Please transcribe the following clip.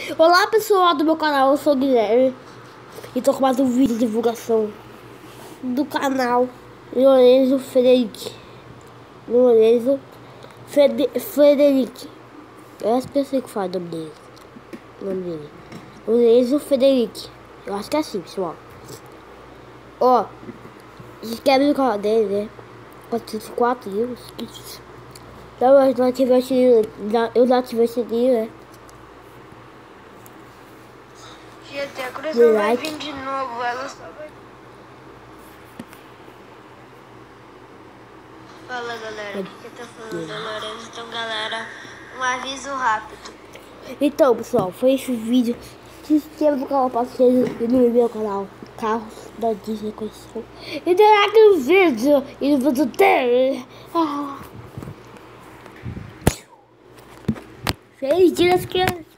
Olá pessoal do meu canal, eu sou o Guilherme e tô com mais um vídeo de divulgação do canal Lorenzo Frederic. Frederic. Eu acho que eu sei que fala o nome dele. Lorenzo Frederic. Eu acho que é assim, pessoal. Ó, se inscreve no canal dele, né? 404 inscritos. Então eu já ativei o sininho, né? Gente, a Cruz vai vir de novo, ela só vai... Fala galera, aqui tá falando da Lorenzo. Então galera, um aviso rápido. Então pessoal, foi esse vídeo. Se inscreva no canal para vocês e no meu canal Carros da Disney Coleção. E dê like no vídeo e no vídeo dele. Feliz dia das crianças.